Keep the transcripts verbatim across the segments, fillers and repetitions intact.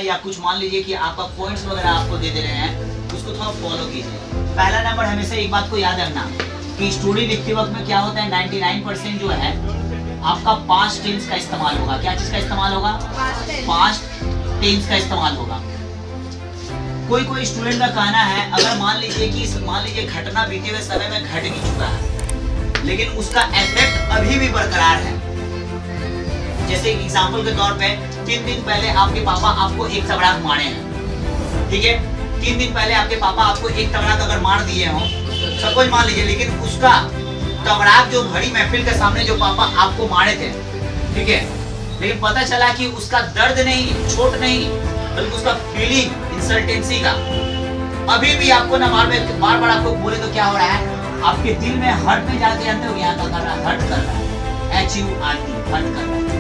या कुछ मान लीजिए कि आपका पॉइंट्स वगैरह आपको दे दे रहे हैं, उसको थोड़ा फॉलो कीजिए। पहला नंबर हमेशा एक बात को याद रखना कि स्टोरी लिखते वक्त में क्या होता है, निन्यानवे परसेंट जो है आपका पास्ट टेंस का इस्तेमाल होगा। क्या चीज का इस्तेमाल होगा? पास्ट टेंस का इस्तेमाल होगा। कोई कोई स्टूडेंट का कहना है, अगर मान लीजिए कि मान लीजिए घटना बीते हुए समय में घट भी चुका है लेकिन उसका इफेक्ट अभी भी बरकरार है। जैसे एग्जांपल के तौर पे तीन दिन पहले आपके पापा आपको एक तबड़ाक मारे हैं, ठीक है, तीन दिन पहले आपके पापा आपको एक तबड़ाक अगर मार दिए हो, सपोज मान लीजिए, लेकिन उसका तबड़ाक जो भरी महफिल के सामने जो पापा आपको मारे थे, ठीक है, लेकिन पता चला कि उसका दर्द नहीं, चोट नहीं, बल्कि उसका फीलिंग इंसल्टेंसी का अभी भी आपको ना बार बार बार आपको बोले तो क्या हो रहा है, आपके दिल में हर्ट में जाके जानते हो क्या कर रहा है, हर्ट कर रहा है, H U R T, hurt कर रहा है।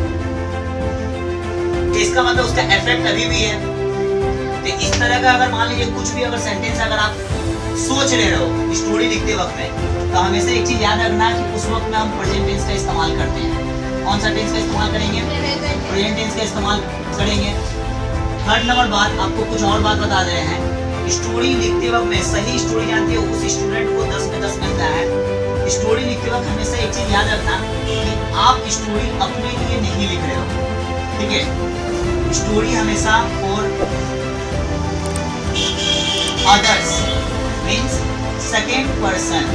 इसका मतलब उसका इफेक्ट अभी भी है। तो इस तरह का अगर मान लीजिए कुछ भी अगर सेंटेंस अगर आप सोच रहे हो स्टोरी लिखते वक्त में, तो हमेशा एक चीज याद रखना कि उस वक्त में हम प्रेजेंट टेंस का इस्तेमाल करते हैं। कौन सा टेंस का इस्तेमाल करेंगे? प्रेजेंट टेंस का इस्तेमाल करेंगे। थर्ड नंबर बात, आपको कुछ और बात बता दे रहे हैं, स्टोरी लिखते वक्त में सही स्टोरी जानते हो उस स्टूडेंट को दस में दस मिलता है। स्टोरी लिखते वक्त हमेशा एक चीज याद रखना कि आप स्टोरी अपने लिए नहीं लिख रहे हो, ठीक है, स्टोरी हमेशा for others means second person,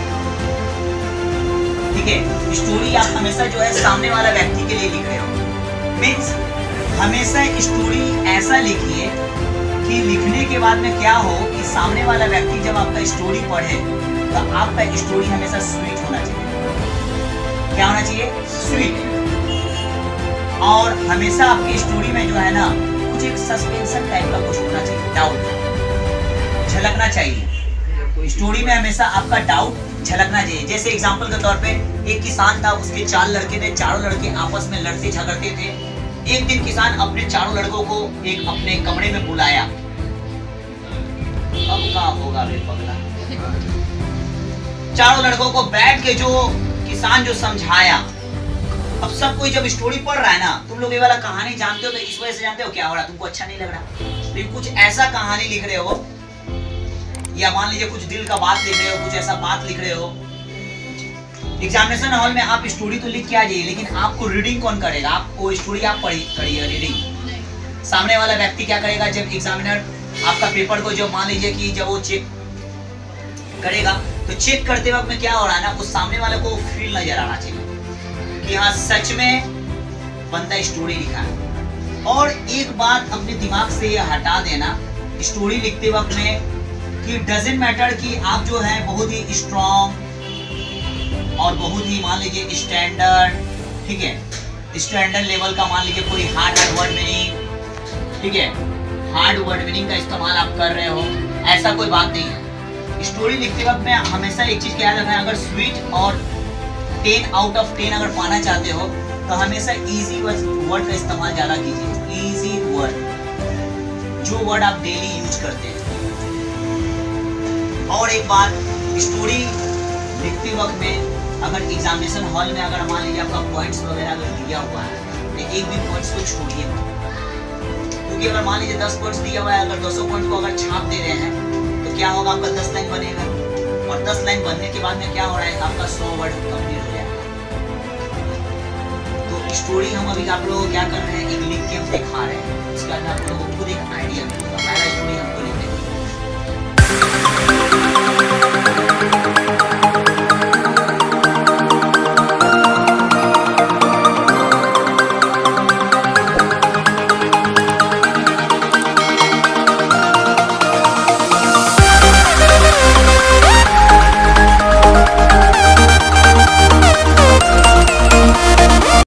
ठीक है। स्टोरी आप हमेशा जो है सामने वाला व्यक्ति के लिए लिख रहे हो, मीन्स हमेशा स्टोरी ऐसा लिखिए कि लिखने के बाद में क्या हो कि सामने वाला व्यक्ति जब आपका स्टोरी पढ़े तो आपका स्टोरी हमेशा स्वीट होना चाहिए। क्या होना चाहिए? स्वीट। और हमेशा आपकी स्टोरी में जो है ना कुछ एक सस्पेंशन टाइप का कुछ होना चाहिए, डाउट झलकना चाहिए स्टोरी में, हमेशा आपका डाउट झलकना चाहिए। जैसे एग्जांपल के तौर पे एक किसान था, उसके चार लड़के थे, चारों लड़के आपस में लड़ते झगड़ते थे। एक दिन किसान अपने चारों लड़कों को एक अपने कमरे में बुलाया। अब क्या होगा रे पगला, चारों लड़कों को बैठ के जो किसान जो समझाया। अब सब कोई जब स्टोरी पढ़ रहा है ना, तुम लोग ये वाला कहानी जानते हो तो इस वजह से जानते हो क्या हो रहा, तुमको अच्छा नहीं लग रहा, लेकिन कुछ ऐसा कहानी लिख रहे हो या मान लीजिए कुछ दिल का बात लिख रहे हो, कुछ ऐसा बात लिख रहे हो। एग्जामिनेशन हॉल में आप स्टोरी तो लिख के आ जाइए, लेकिन आपको रीडिंग कौन करेगा? आपको स्टोरी आप पढ़ी करिए रीडिंग। सामने वाला व्यक्ति क्या करेगा? जब एग्जामिनर आपका पेपर को जो मान लीजिए कि जब वो चेक करेगा तो चेक करते वक्त में क्या हो रहा है ना, उस सामने वाले को फील नजर आना चाहिए कि हाँ सच में बंदा स्टोरी लिखा है। और एक बात अपने दिमाग से ये हटा देना स्टोरी लिखते वक्त में कि डजेंट मैटर कि आप जो है बहुत ही स्ट्रॉन्ग और बहुत ही मान लीजिए स्टैंडर्ड, ठीक है, स्टैंडर्ड लेवल का मान लीजिए कोई हार्ड हार्ड वर्ड मीनिंग, ठीक है, हार्ड वर्ड मीनिंग का इस्तेमाल आप कर रहे हो, ऐसा कोई बात नहीं है। स्टोरी लिखते वक्त में हमेशा एक चीज याद रखना है, अगर स्वीट और टेन आउट ऑफ टेन अगर पाना चाहते हो तो हमेशा इजी वर्ड का इस्तेमाल ज्यादा कीजिए। इजी वर्ड, जो वर्ड आप डेली यूज करते हैं। और एक बात, स्टोरी लिखते वक्त में अगर एग्जामिनेशन हॉल में अगर मान लीजिए आपका पॉइंट्स वगैरह अगर दिया हुआ है तो एक भी पॉइंट्स को छोड़िए मत, क्योंकि अगर मान लीजिए दस पॉइंट्स दिया हुआ है, अगर दो सौ पॉइंट को अगर छाप दे रहे हैं तो क्या होगा, आपका दस लाइन बनेगा, और दस लाइन बनने के बाद में क्या हो रहा है, आपका सौ वर्ड कंप्लीट हो जाएगा। तो स्टोरी हम अभी आप लोग क्या कर रहे हैं, एक